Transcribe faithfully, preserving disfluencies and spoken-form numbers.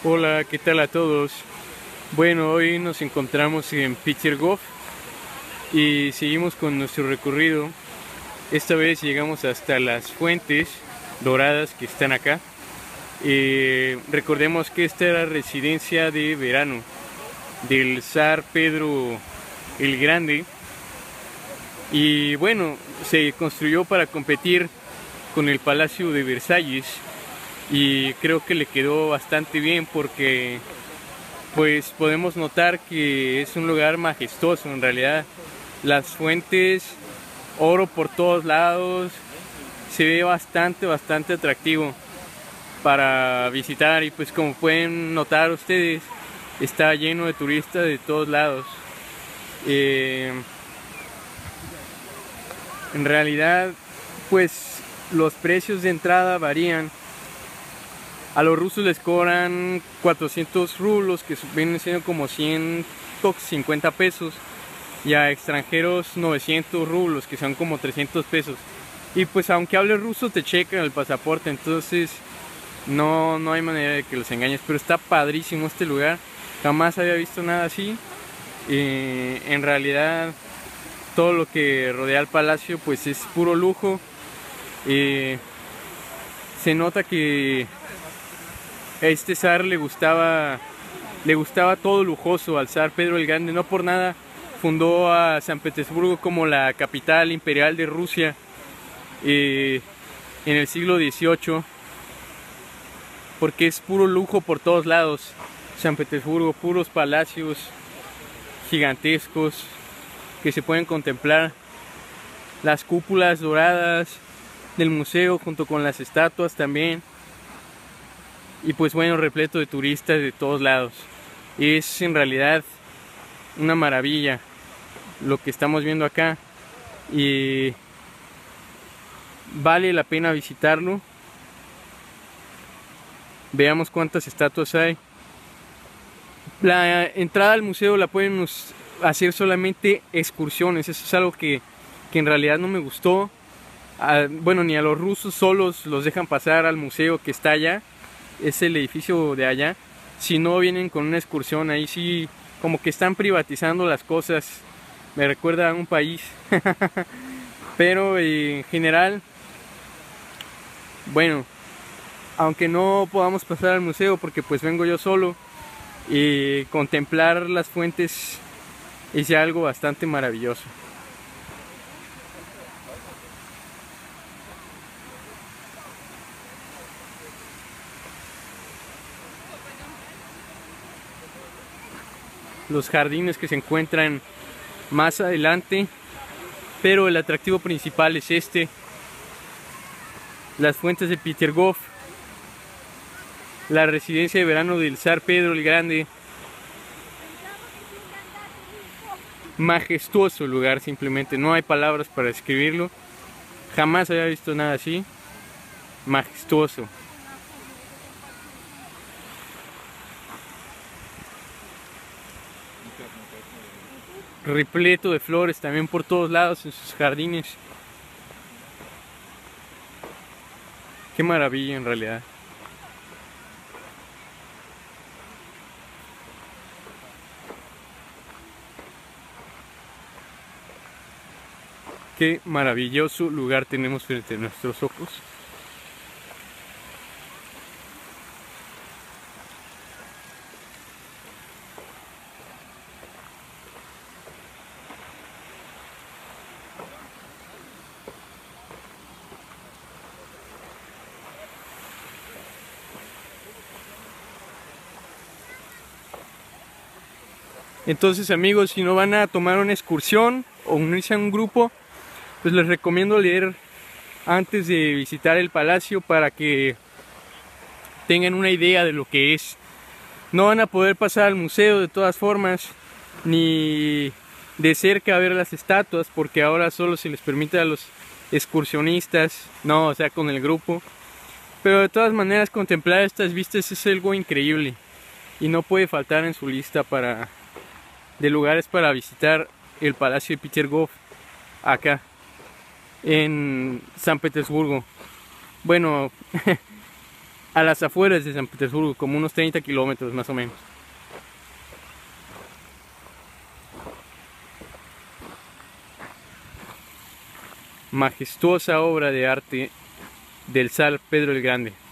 Hola, ¿qué tal a todos? Bueno, hoy nos encontramos en Pitergov y seguimos con nuestro recorrido. Esta vez llegamos hasta las fuentes doradas que están acá. Eh, recordemos que esta era residencia de verano del zar Pedro el Grande y bueno, se construyó para competir con el Palacio de Versalles y creo que le quedó bastante bien porque pues podemos notar que es un lugar majestuoso. En realidad las fuentes, oro por todos lados, se ve bastante bastante atractivo para visitar y pues como pueden notar ustedes está lleno de turistas de todos lados. Eh, en realidad pues los precios de entrada varían. A los rusos les cobran cuatrocientos rublos, que vienen siendo como ciento cincuenta pesos, y a extranjeros novecientos rublos, que son como trescientos pesos. Y pues aunque hables ruso te checan el pasaporte, entonces no, no hay manera de que los engañes. Pero está padrísimo este lugar, jamás había visto nada así. Eh, en realidad todo lo que rodea al palacio pues es puro lujo. Eh, se nota que a este zar le gustaba, le gustaba todo lujoso al zar Pedro el Grande. No por nada fundó a San Petersburgo como la capital imperial de Rusia eh, en el siglo dieciocho, porque es puro lujo por todos lados. San Petersburgo, puros palacios gigantescos que se pueden contemplar, las cúpulas doradas del museo junto con las estatuas también. Y pues bueno, repleto de turistas de todos lados. Es en realidad una maravilla lo que estamos viendo acá y vale la pena visitarlo. Veamos cuántas estatuas hay. La entrada al museo la pueden hacer solamente excursiones. Eso es algo que, que en realidad no me gustó. A, bueno, ni a los rusos solos los dejan pasar al museo que está allá. Es el edificio de allá. Si no vienen con una excursión, ahí sí como que están privatizando las cosas. Me recuerda a un país. Pero en general, bueno, aunque no podamos pasar al museo porque pues vengo yo solo, y contemplar las fuentes es algo bastante maravilloso. Los jardines que se encuentran más adelante, pero el atractivo principal es este, las fuentes de Pitergov, la residencia de verano del zar Pedro el Grande. Majestuoso lugar, simplemente no hay palabras para describirlo. Jamás había visto nada así. Majestuoso. Repleto de flores también por todos lados en sus jardines. Qué maravilla en realidad. Qué maravilloso lugar tenemos frente a nuestros ojos. Entonces amigos, si no van a tomar una excursión o unirse a un grupo, pues les recomiendo leer antes de visitar el palacio para que tengan una idea de lo que es. No van a poder pasar al museo de todas formas, ni de cerca a ver las estatuas, porque ahora solo se les permite a los excursionistas, no, o sea, con el grupo. Pero de todas maneras contemplar estas vistas es algo increíble y no puede faltar en su lista para de lugares para visitar el Palacio de Pitergov acá en San Petersburgo. Bueno, a las afueras de San Petersburgo, como unos treinta kilómetros más o menos. Majestuosa obra de arte del zar Pedro el Grande.